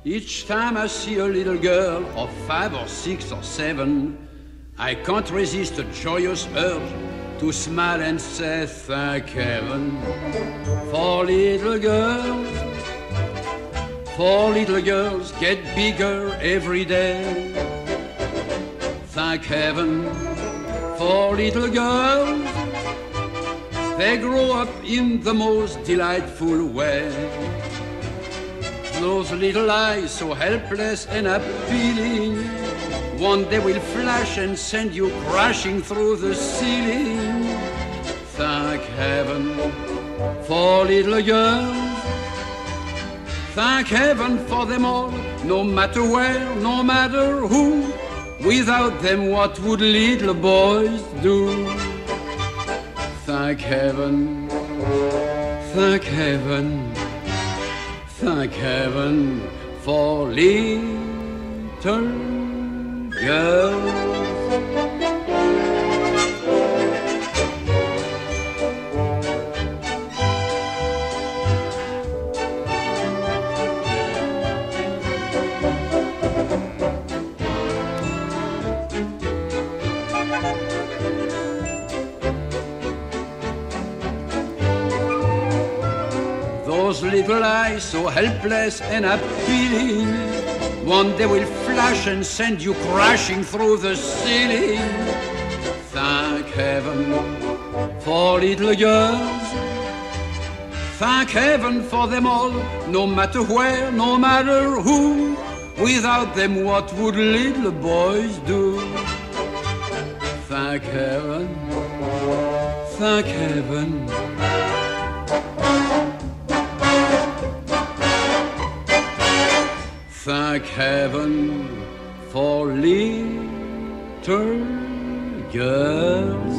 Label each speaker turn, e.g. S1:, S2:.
S1: Each time I see a little girl of 5 or 6 or 7, I can't resist a joyous urge to smile and say thank heaven for little girls. For little girls get bigger every day. Thank heaven for little girls. They grow up in the most delightful way. Those little eyes so helpless and appealing, one day will flash and send you crashing through the ceiling. Thank heaven for little girls. Thank heaven for them all, no matter where, no matter who. Without them, what would little boys do? Thank heaven, thank heaven, thank heaven for little girls. Those little eyes so helpless and appealing, one day will flash and send you crashing through the ceiling. Thank heaven for little girls. Thank heaven for them all, no matter where, no matter who. Without them, what would little boys do? Thank heaven, thank heaven. Thank heaven for little girls.